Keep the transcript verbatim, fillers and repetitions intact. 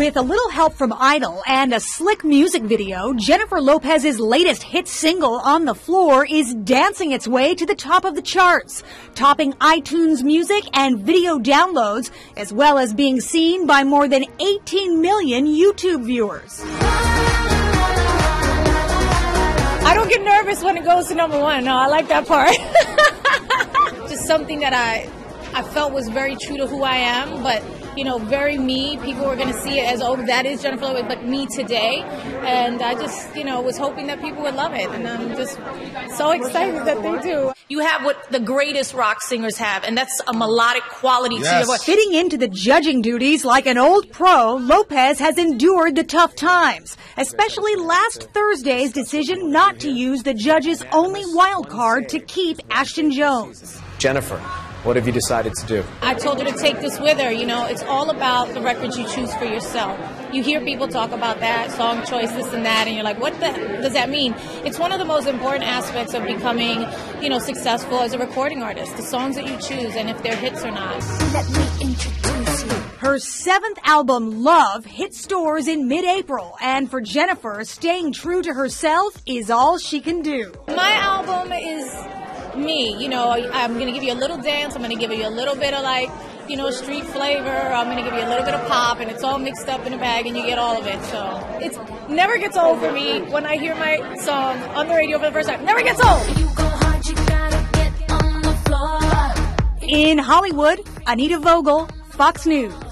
With a little help from Idol and a slick music video, Jennifer Lopez's latest hit single, On the Floor, is dancing its way to the top of the charts, topping iTunes Music and video downloads, as well as being seen by more than eighteen million YouTube viewers. I don't get nervous when it goes to number one. No, I like that part. Just something that I, I felt was very true to who I am, but you know, very me. People were going to see it as, oh, that is Jennifer Lopez, but me today. And I just, you know, was hoping that people would love it. And I'm just so excited that they do. You have what the greatest rock singers have, and that's a melodic quality yes. to your voice. Fitting into the judging duties like an old pro, Lopez has endured the tough times, especially last Thursday's decision not to use the judge's only wild card to keep Ashton Jones. Jennifer, what have you decided to do? I told her to take this with her. You know, it's all about the records you choose for yourself. You hear people talk about that, song choice, this and that, and you're like, what the, does that mean? It's one of the most important aspects of becoming, you know, successful as a recording artist, the songs that you choose and if they're hits or not. Let me introduce you. Her seventh album, Love, hit stores in mid-April, and for Jennifer, staying true to herself is all she can do. My album is me, you know, I'm going to give you a little dance, I'm going to give you a little bit of like, you know, street flavor, I'm going to give you a little bit of pop, and it's all mixed up in a bag and you get all of it. So it never gets old for me when I hear my song on the radio for the first time. Never gets old. You go hard, you gotta get on the floor. In Hollywood, Anita Vogel, Fox News.